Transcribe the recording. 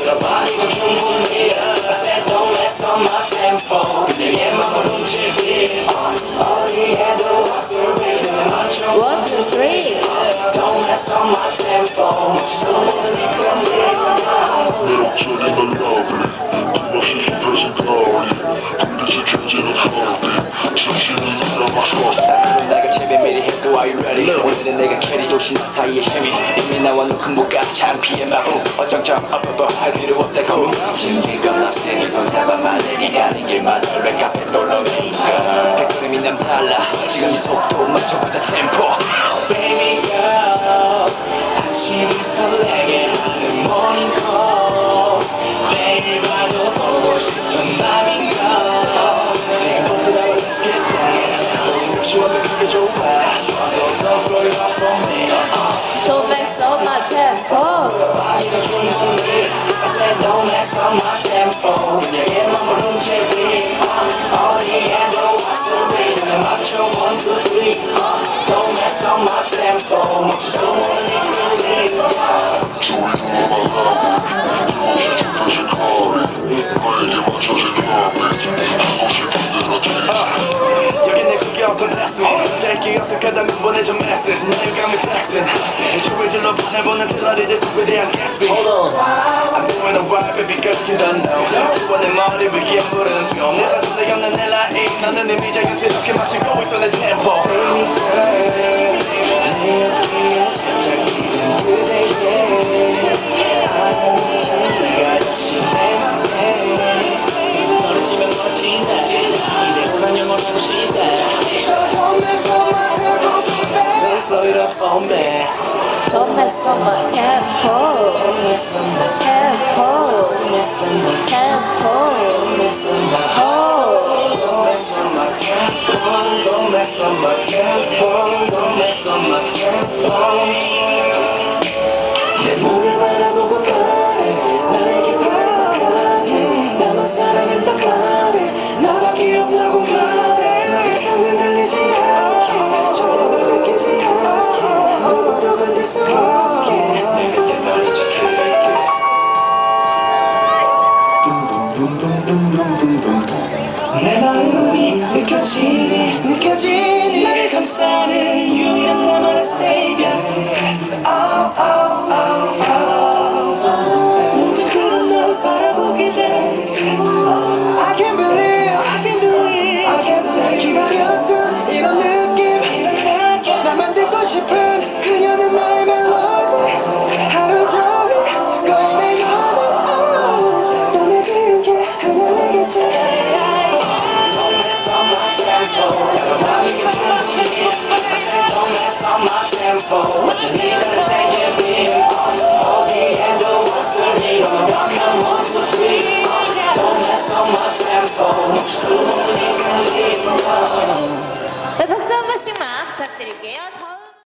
들어봐도 충분히 I said don't mess up my tempo 그녀의 맘을 훔치기 어디에도 왔을 리듬에 맞춰 1, 2, 3 Don't mess up my tempo 멋지도 모르니까 매력적인 널 lovely 끝없이 좁혀진 거리 불이 지켜지는 거리 진실은 네가 맞췄어 그럼 내가 제배 미리 해도 Are you ready? 오늘은 내가 캐리 도시 사이의 힘이 이미 나와 너 금복가 창피의 마부 어정쩡 업어버 할 필요 없다고 즐기거나 세게 손잡아 말레기 가는 길마다 랩카페 돌로메이커 백그램이 난 발라 지금 이 속도 맞춰보자 템포 Baby girl 아침이 설레게 하는 morning call 매일 봐도 보고 싶은 맘인걸 지금부터 나와 let's get down 역시 완벽하게 좋아 Don't throw it off on me Don't mess up my tempo 들어봐도 충분히 I said don't mess up my tempo 그녀의 맘을 훔치기 어디에도 왔을 리듬에 맞춰 1, 2, 3 Don't mess up my tempo 멋지도 모르니 조이는 음악하고 끝없이 좁혀진 거리 너에게 맞춰진 heartbeat 하고 싶은 대로 take 여긴 내 크게 아픈 패스 짧게 어색하다면 보내줘 메시지 나 you got me flexing 주위 둘러봐 날 보는 트라리 될 숲에 대한 gasping Hold on I'm doing alright baby girl you don't know 주워 내 머리 위에 부른 내 사진에 없는 내 라인 나는 이미 자연스럽게 맞추고 있어 내 템포 Baby girl 내 옆에 살짝 기댄 그대에게 하는 네가 다시 내 맘에 멀어지면 멀어진다 이대로 난 영원하고 싶다 So don't mess up my tempo baby Don't slow it up for me Don't mess up my tempo Don't mess up my tempo Don't mess up my tempo Don't mess up my oh Don't mess up my tempo Don't mess up my tempo Don't mess up my tempo